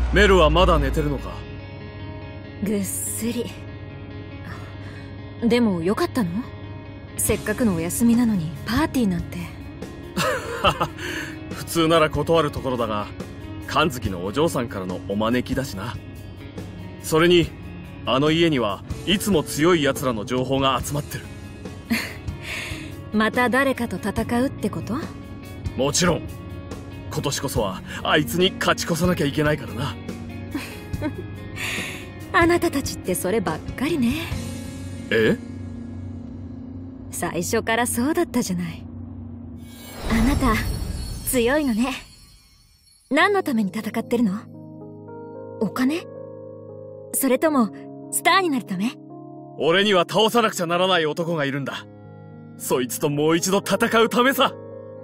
メルはまだ寝てるのか？ ぐっすり。でもよかったの？せっかくのお休みなのにパーティーなんて。 普通なら断るところだが、神月のお嬢さんからのお招きだしな。それにあの家にはいつも強い奴らの情報が集まってる。 また誰かと戦うってこと？ もちろん。今年こそはあいつに勝ち越さなきゃいけないからな。 あなたたちってそればっかりね。 え？ 最初からそうだったじゃない。あなた強いのね。何のために戦ってるの？お金？それともスターになるため？ 俺には倒さなくちゃならない男がいるんだ。そいつともう一度戦うためさ。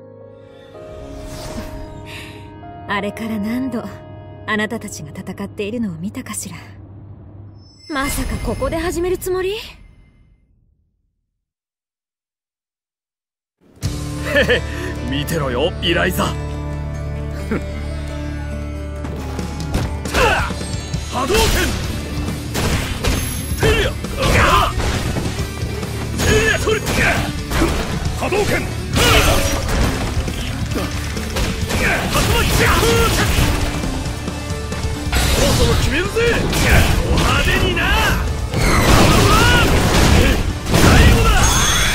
あれから何度あなたたちが戦っているのを見たかしら。まさかここで始めるつもり？ へへ、見てろよイライザ。波動拳テリアテリアトリ波動拳竜巻旋風脚。そろそろ決めるぜ。お派手にな。最後だ。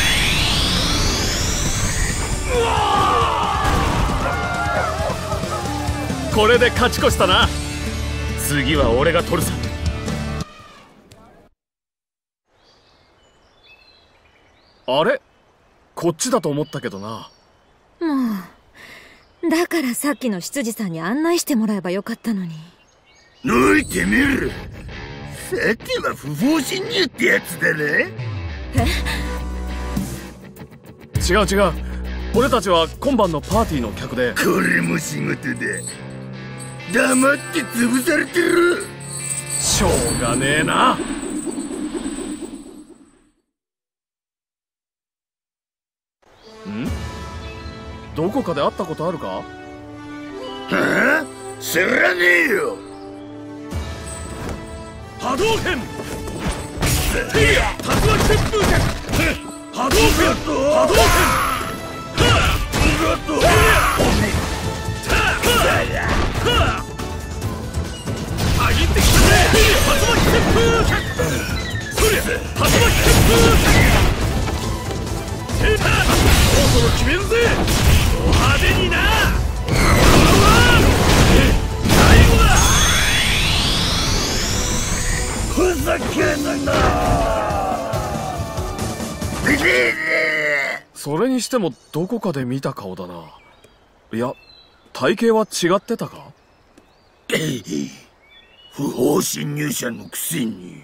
これで勝ち越したな。次は俺が取るさ。あれ？こっちだと思ったけどな。 もうだからさっきの執事さんに案内してもらえばよかったのに。 おいてめえら、さては不法侵入ってやつだな。 違う違う、俺たちは今晩のパーティーの客で。 これも仕事だ。黙って潰されてる。 しょうがねえな。どこかで会ったことあるか？ はあ？知らねえよ。 波動拳テリア竜巻旋風脚。波動拳波動拳あぎってきたね。竜巻旋風脚。そりゃ竜巻旋風脚。そろそろ決めるぜ。お派手にな。最後だ。 ふざけんな。 それにしてもどこかで見た顔だな。いや、体型は違ってたか？ 不法侵入者のくせに。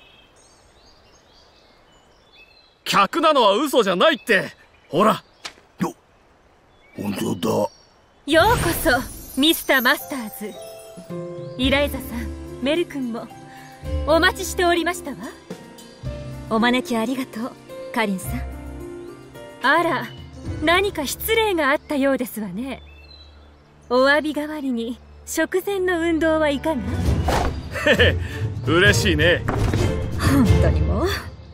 客なのは嘘じゃないって。ほら。 本当だ。 ようこそミスターマスターズ。イライザさん、メル君もお待ちしておりましたわ。 お招きありがとうカリンさん。 あら、何か失礼があったようですわね。お詫び代わりに食前の運動はいかが？ へへ、嬉しいね。 本当にもう。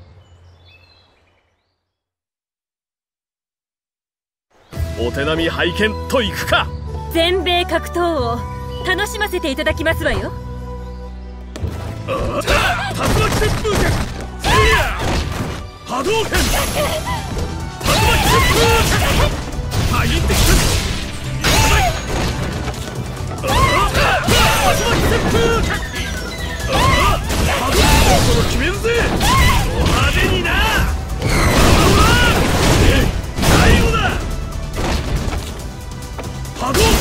お手並み拝見といくか。 全米格闘を楽しませていただきますわよ。 竜巻旋風脚波動拳竜巻旋風脚入ってきた。竜巻旋風脚波動拳そろ決めるぜ。お派手にな。最後だ。波動拳。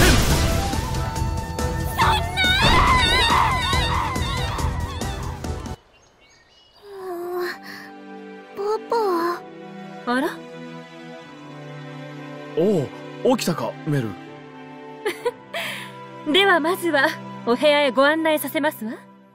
あら？ おお、起きたかメル。 ではまずはお部屋へご案内させますわ。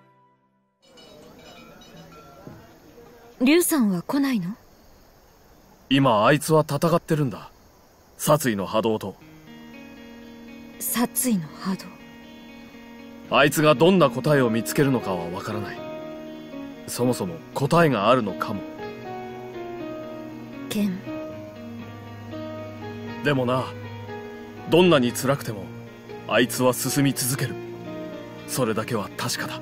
リュウさんは来ないの？ 今あいつは戦ってるんだ。殺意の波動と。 殺意の波動。 あいつがどんな答えを見つけるのかはわからない。そもそも答えがあるのかも。 ケン。 でもな、どんなに辛くてもあいつは進み続ける。それだけは確かだ。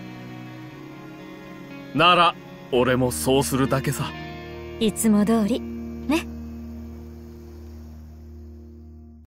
なら俺もそうするだけさ。 いつも通り。